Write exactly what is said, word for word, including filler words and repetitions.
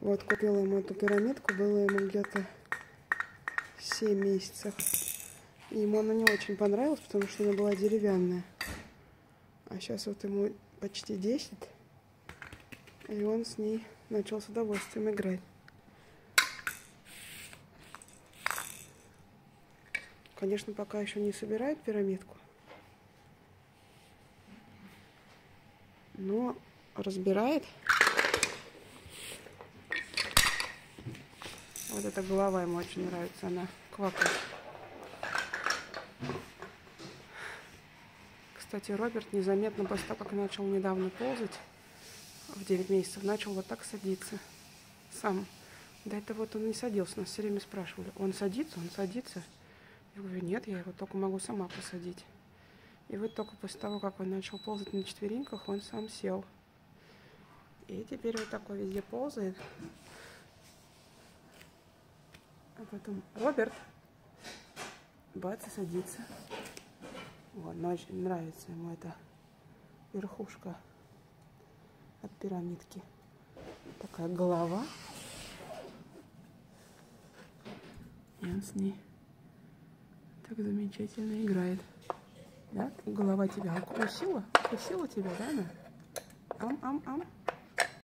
Вот купила ему эту пирамидку, было ему где-то семь месяцев. И ему она не очень понравилась, потому что она была деревянная. А сейчас вот ему почти десять. И он с ней начал с удовольствием играть. Конечно, пока еще не собирает пирамидку. Но разбирает. Вот эта голова ему очень нравится, она квакает. Кстати, Роберт незаметно после того, как начал недавно ползать, в девять месяцев, начал вот так садиться сам. До этого вот он не садился, нас все время спрашивали, он садится, он садится. Я говорю, нет, я его только могу сама посадить. И вот только после того, как он начал ползать на четвереньках, он сам сел. И теперь вот такой везде ползает. А потом Роберт, бац, и садится. Вот, но очень нравится ему эта верхушка от пирамидки. Такая голова. И он с ней так замечательно играет. Да? Голова тебя укусила? Укусила тебя, да, она? Ам-ам-ам.